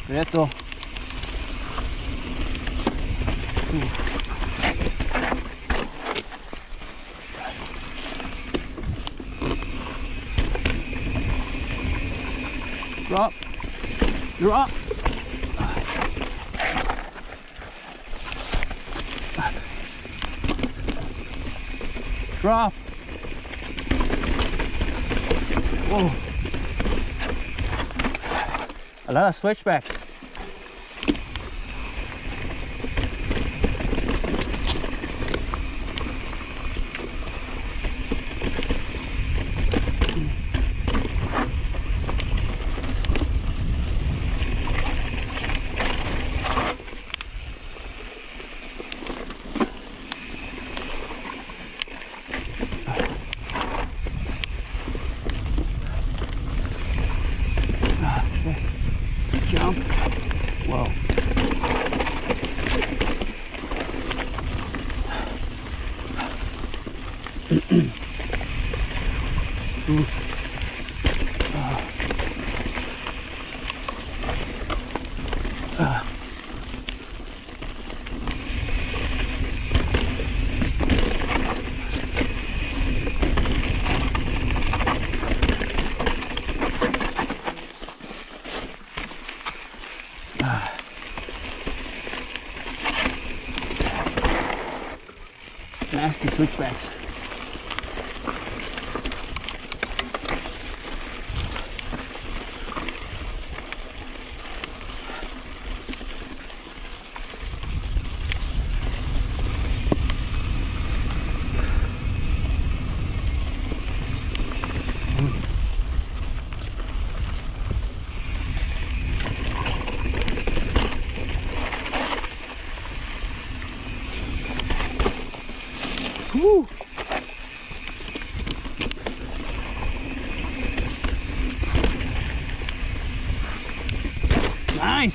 Prieto. Drop. Drop. Drop. Whoa. A lot of switchbacks. Jump. Whoa. Nasty switchbacks. Woo. Nice.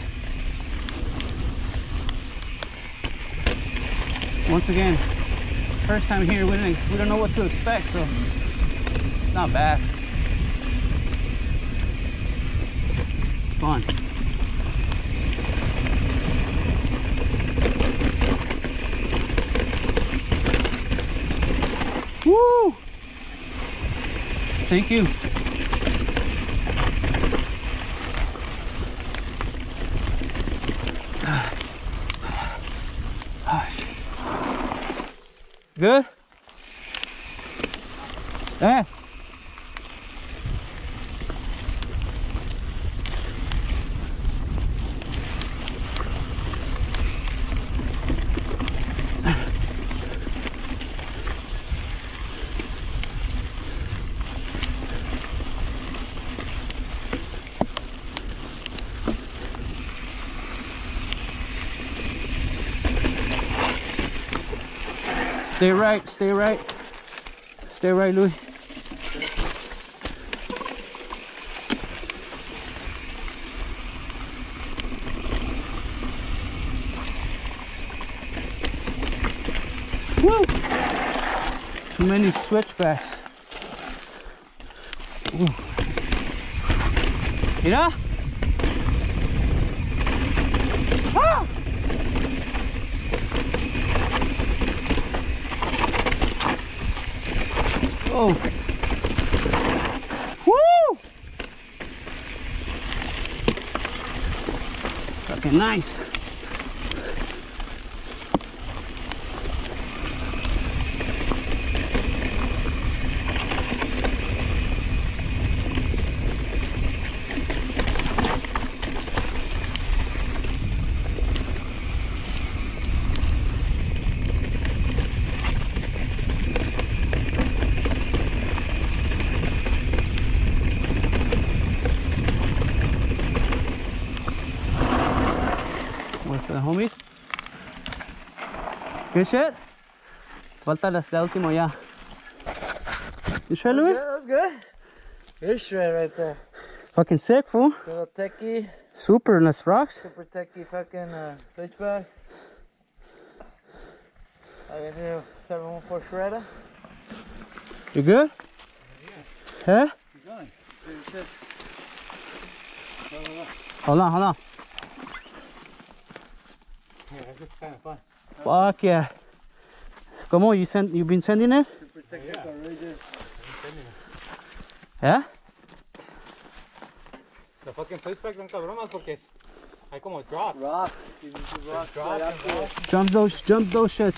Once again, first time here, we don't know what to expect, so it's not bad. Fun. Woo! Thank you. Good? Yeah. Stay right, stay right. Stay right, Louis. Woo! Too many switchbacks. Ooh. Mira! Ah! Oh! Woo! Fucking nice. For the homies. Good shit. Falta la último ya. You sure, Louis? Yeah, that was good. Good shred right there. Fucking sick, fool. Little techie. Super nice rocks. Super techie fucking switchback. I got new 714 shredder. You good? Yeah. Huh? Keep going. Good shit. Hold on, hold on. looks kind of fun. Fuck yeah. Come on, you've been sending it? To protect the carriages. Yeah? The fucking switchbacks son cabronas porque hay como drops. Rocks. You need to rocks Drops right and after. rocks. Jump those shits.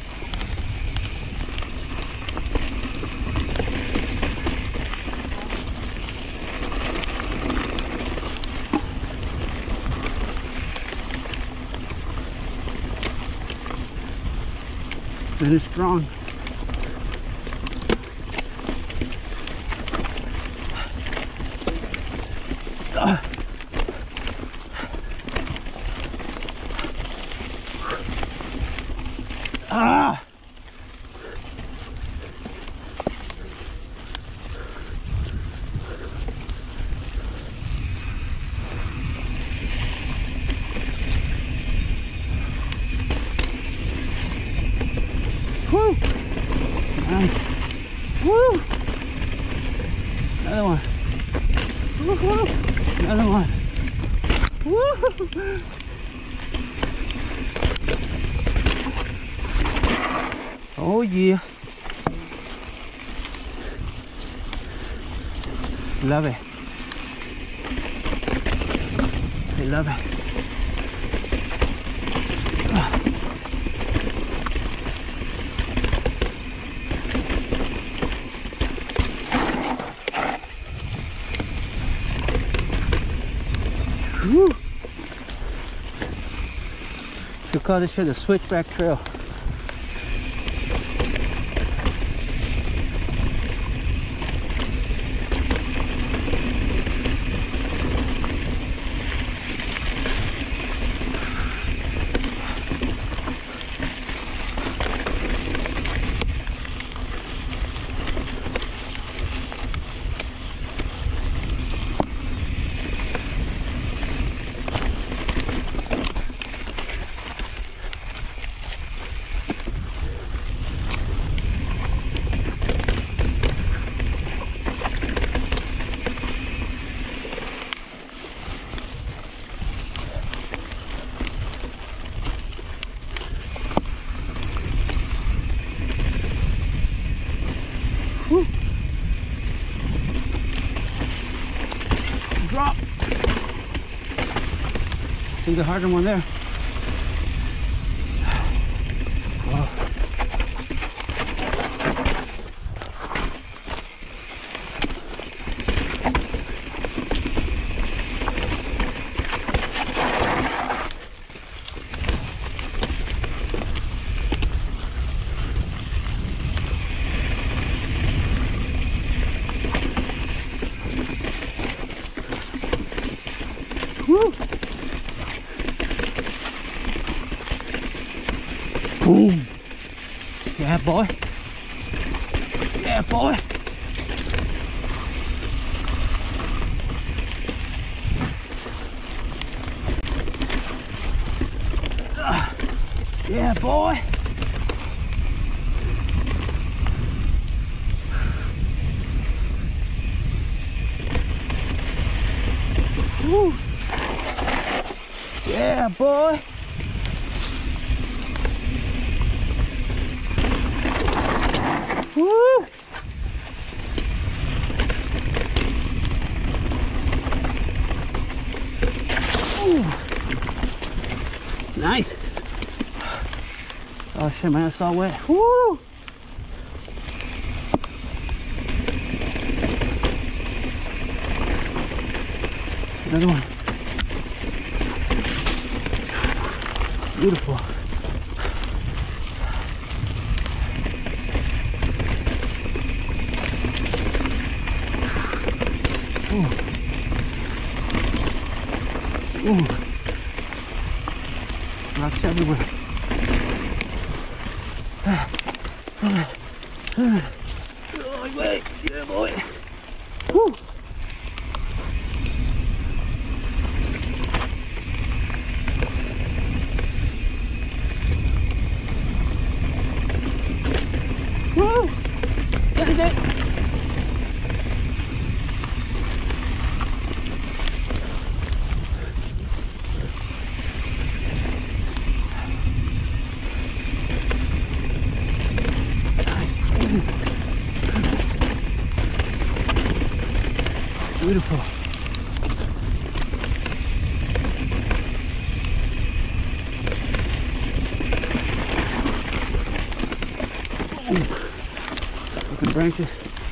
Finish strong. Ah! Woo! Nice. Woo! Another one. Woo-hoo! Another one. Woo! Oh yeah. Love it. I love it. Woo. Should call this shit the switchback trail. Woo. Drop. I think the harder one there. Wow. Woo. Boom. Yeah, boy. Yeah, boy. Yeah, boy. Woo. Yeah, boy. Woo. Ooh. Nice. Oh shit, man, it's all wet. Woo. Another one. Beautiful. Ooh. Ooh. Rocks everywhere. Oh, wait. Yeah, boy. Woo. Woo! Send it! Beautiful. Looking branches.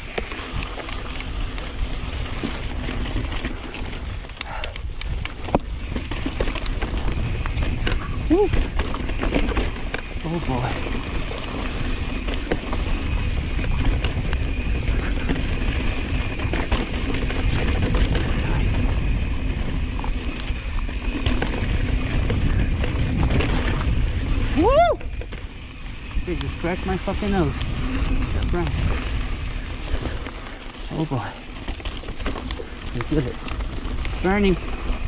Woo. Oh boy. Woo! They just scratched my fucking nose. That branch. Oh boy. I feel it. Burning.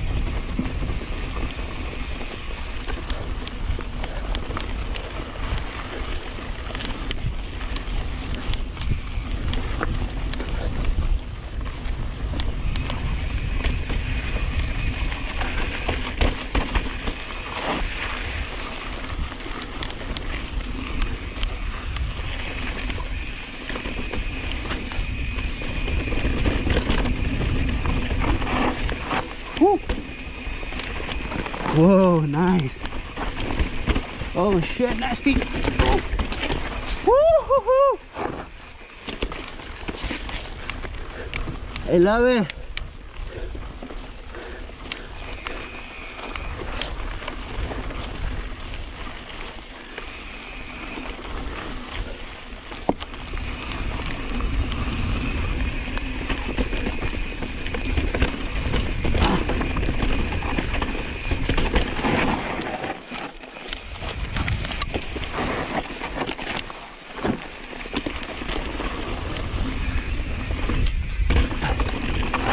Woo. Whoa, nice. Oh shit, nasty. Woo-hoo-hoo. I love it.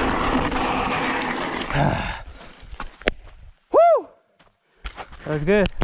Woo! That was good.